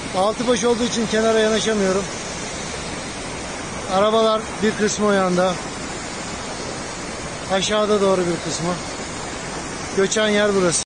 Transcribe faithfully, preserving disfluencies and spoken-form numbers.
Altı boş olduğu için kenara yanaşamıyorum. Arabalar bir kısmı o yanda. Aşağıda doğru bir kısmı. Göçen yer burası.